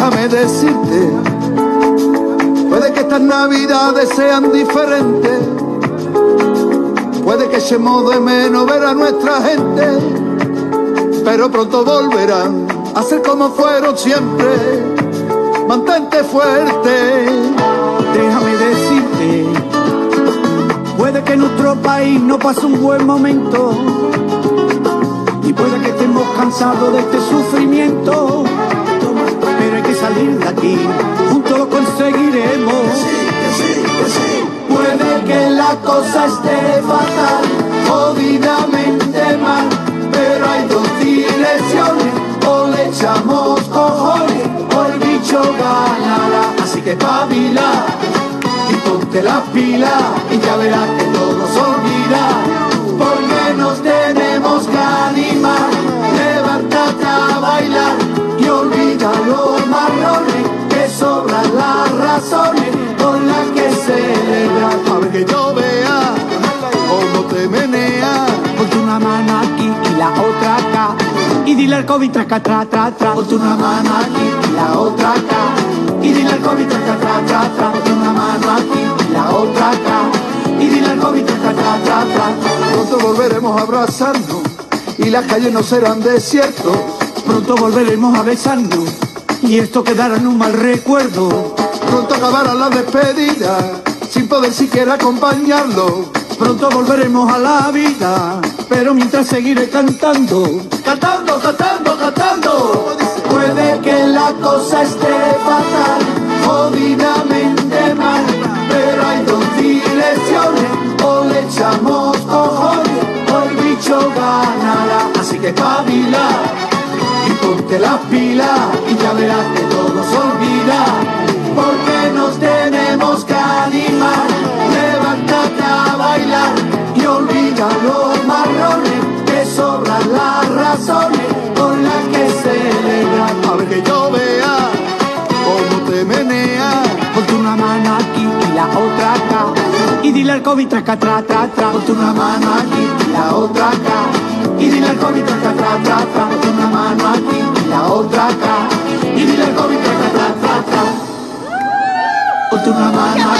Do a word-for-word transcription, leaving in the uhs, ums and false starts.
déjame decirte, puede que estas navidades sean diferentes, puede que echemos de menos ver a nuestra gente, pero pronto volverán a ser como fueron siempre. Mantente fuerte. Déjame decirte, puede que nuestro país no pase un buen momento y puede que estemos cansados de este sufrimiento, pero hay que salir de aquí, juntos lo conseguiremos. Sí, que sí, que sí. Puede que la cosa esté fatal, jodidamente mal, pero hay dos direcciones, o le echamos cojones o el bicho ganará. Así que espabila y ponte las pilas y ya verás que todo se olvida, porque nos tenemos que animar. Levántate a bailar y olvida los marrones, que sobran las razones con las que celebrar. A ver que yo vea cómo te meneas. Ponte una mano aquí y la otra acá y dile al COVID traca, tra, tra, tra. Ponte una mano aquí y la otra acá y dile al COVID traca, tra, tra, tra. Ponte una mano aquí y la otra acá y dile al COVID traca, tra, tra, tra. Pronto volveremos a abrazarnos y las calles no serán desiertos. Pronto volveremos a besarnos y esto quedará en un mal recuerdo. Pronto acabará la despedida sin poder siquiera acompañarlo. Pronto volveremos a la vida, pero mientras seguiré cantando, cantando, cantando, cantando. Puede que la cosa esté fatal, jodidamente mal, pero hay dos direcciones, o le echamos cojones o el bicho ganará. Así que espabila y ponte las pilas y ya verás que todo se olvida, porque nos tenemos que animar. Levántate a bailar y olvida los marrones, que sobran las razones con las que celebrar. A ver que yo vea cómo te meneas. Ponte una mano aquí y la otra acá y dile al COVID traca, tra, tra, tra. Ponte una mano aquí y la otra acá y dile al COVID traca, tra, tra, tra. Ponte una mano aquí y la otra acá y dile al COVID traca, tra, tra, tra. Ponte una mano